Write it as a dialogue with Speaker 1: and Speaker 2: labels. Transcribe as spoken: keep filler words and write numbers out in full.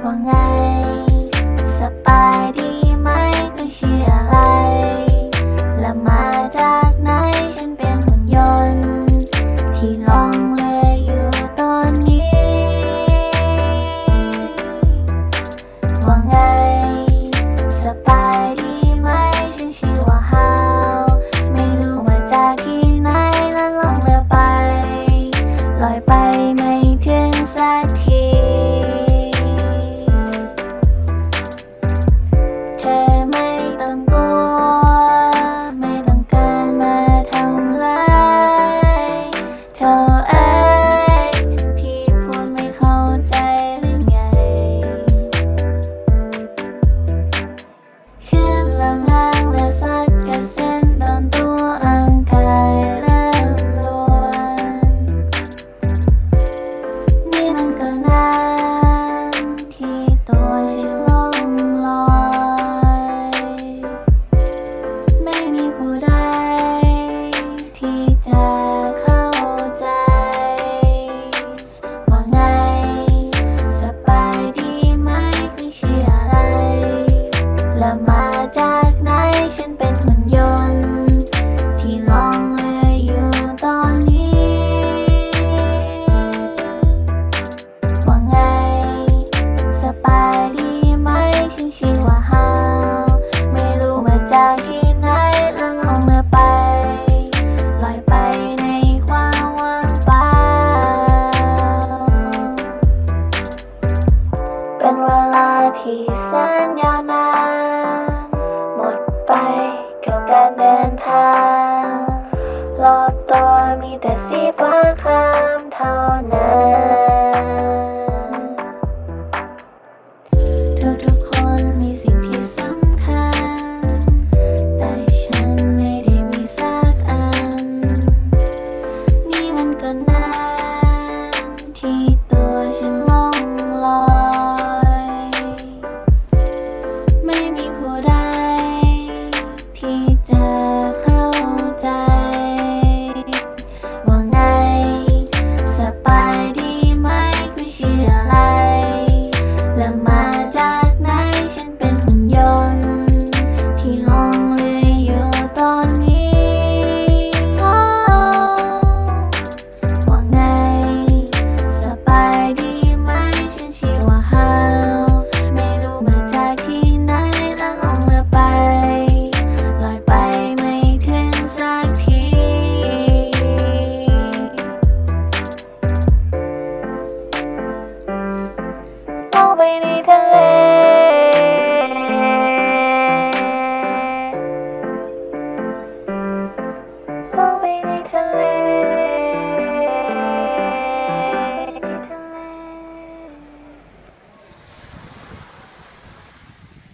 Speaker 1: ว่าไงสบายดีไหมคุณชื่ออะไรและมาจากไหนฉันเป็นหุ่นยนต์ที่ล่องเรืออยู่ตอนนี้ว่าไงสบายดีไหมฉันชื่อว่าฮาวไม่รู้มาจากที่ไหนแล้วล่องเรือไปลอยไปไม่ถึงสักทีเธอไม่ต้องกลัวไม่ต้องการมาทำร้ายเธอเอ้ยที่พูดไม่เข้าใจหรือไงขึ้นลำน้ำและซัดกระเซ็นโดนตัวร่างกายเริ่มรวนนี่มันก็นานที่ตัวฉันล่องลอยไม่มีผู้ใดที่จะเข้าใจว่าไงสบายดีไหมคุณชื่ออะไรและมาจากไหนฉันเป็นหุ่นยนต์ที่ล่องเรืออยู่ตอนนี้ว่าไงสบายดีไหมฉันชื่อว่าฮาวไม่รู้มาจากที่ไหนแล้วล่องเรือไปลอยไปในความว่างเปล่าเป็นเวลาที่แสนย